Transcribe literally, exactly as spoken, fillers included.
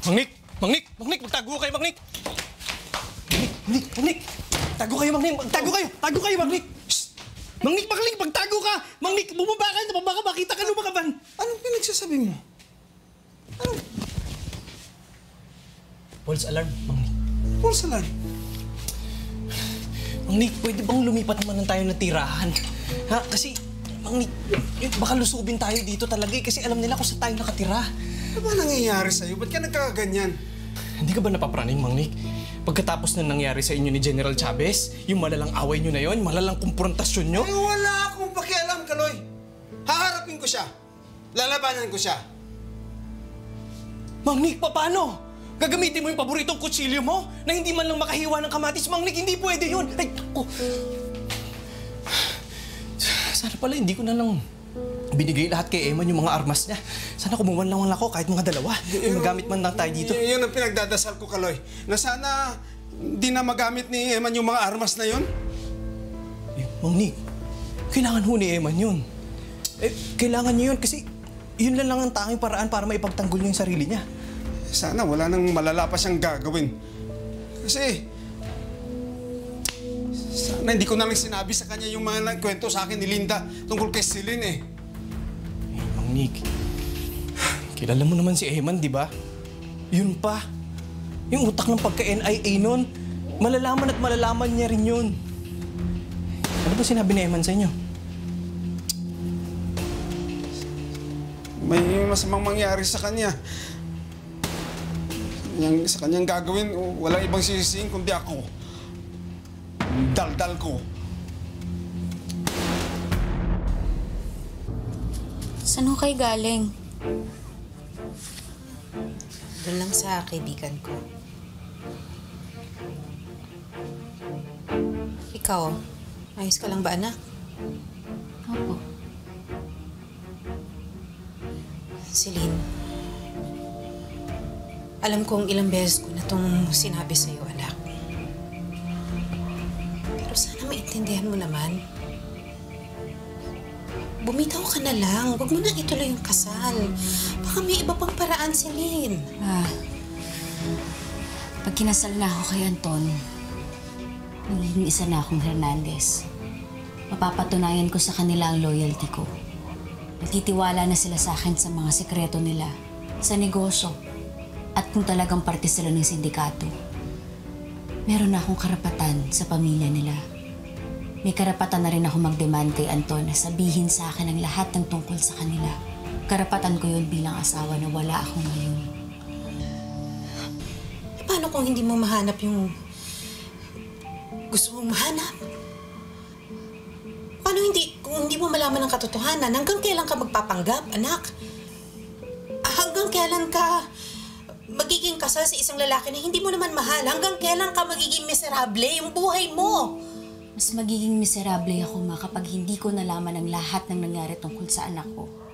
Mang Nick! Mang Nick! Mang Nick! Magtago kayo, Mang Nick! Mang Nick! Mang Nick! Tago kayo, Mang Nick! Magtago kayo! Tago kayo, Mang Nick! Shhh! Mang Nick, Mang Nick! Magtago ka! Mang Nick, bumaba ka! Baka makita ka lumakaban! Anong pinagsasabi mo? Anong? False alarm, Mang Nick. False alarm? Mang Nick, pwede bang lumipat naman tayo ng tirahan? Ha? Kasi, Mang Nick, baka lusubin tayo dito talaga eh. Kasi alam nila kung saan tayo nakatira. Ano ba nangyayari sa'yo? Ba't ka nagkakaganyan? Hindi ka ba napapraning, Mang Nick? Pagkatapos na nangyari sa inyo ni General Chavez, yung malalang away nyo na yon, malalang kumprontasyon nyo? Ay, wala akong pakialam, Kaloy. Haharapin ko siya. Lalabanan ko siya. Mang Nick, paano? Gagamitin mo yung paboritong kutsilyo mo na hindi man lang makahiwa ng kamatis? Mang Nick, hindi pwede yun. Ay, ako. Sana pala hindi ko na lang binigay lahat kay Eman yung mga armas niya. Sana kumuha lang ako kahit mga dalawa. Y magamit man lang tayo dito. Y yun ang pinagdadasal ko, Kaloy. Na sana hindi na magamit ni Eman yung mga armas na yun. Eh, Mang Nick, kailangan ho ni Eman yun. Eh, kailangan niya yun kasi yun lang lang ang tanging paraan para maipagtanggol niya yung sarili niya. Sana wala nang malala pa siyang gagawin. Kasi sana hindi ko na lang sinabi sa kanya yung mga kwento sa akin ni Linda tungkol kay Celine eh. Eh, Mang Nick, kilala mo naman si Eman, di ba? Yun pa. Yung utak ng pagka-N I A nun, malalaman at malalaman niya rin yun. Ano ba sinabi ni Eman sa inyo? May masamang mangyari sa kanya. Yang, sa kanyang gagawin, walang ibang sisisihin kundi ako. Daldal ko. Saan ho kayo galing? Doon lang sa kaibigan ko. Ikaw, ayos ka lang ba, anak? Opo. Celine, alam kong ilang beses ko na itong sinabi sa'yo, anak. Pero sana maintindihan mo naman. Bumitaw ka na lang. Huwag mo na ituloy yung kasal. Baka may iba pang paraan, Celine. Ah, pag kinasal na ako kay Anton, magiging isa na akong Hernandez. Mapapatunayan ko sa kanila ang loyalty ko. Natitiwala na sila sa akin sa mga sekreto nila, sa negosyo, at kung talagang parte sila ng sindikato. Meron na akong karapatan sa pamilya nila. May karapatan na rin ako mag-demand kay Anton na sabihin sa akin ang lahat ng tungkol sa kanila. Karapatan ko yun bilang asawa na wala ako ngayon. Paano kung hindi mo mahanap yung gusto mong mahanap? Paano hindi, kung hindi mo malaman ang katotohanan, hanggang kailan ka magpapanggap, anak? Hanggang kailan ka magiging kasal sa isang lalaki na hindi mo naman mahal? Hanggang kailan ka magiging miserable yung buhay mo? Mas magiging miserable ako, ma, kapag hindi ko nalaman ang lahat ng nangyari tungkol sa anak ko.